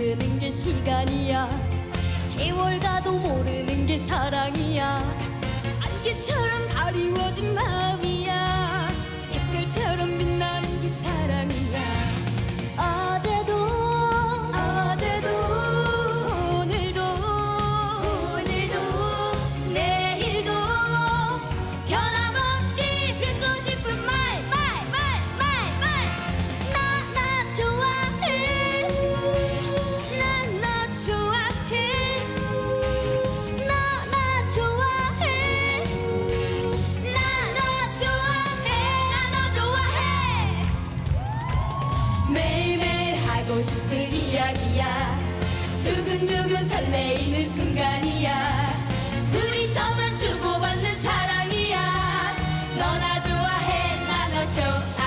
흐르는 게 시간이야. 세월 가도 모르는 게 사랑이야. 안개처럼 가리워진 마음이야. 색별처럼 빛나는 게 사랑이야. 어제도 오늘도 내일도 변함없이 듣고 싶은 말 나 좋아해. 나 좋아해. 나 좋아해. 나 좋아해. 매일매일 하고 싶은 이야기야. 두근두근 설레이는 순간이야. 둘이서만 주고받는 사랑이야. 너 나 좋아해. 나 너 좋아해.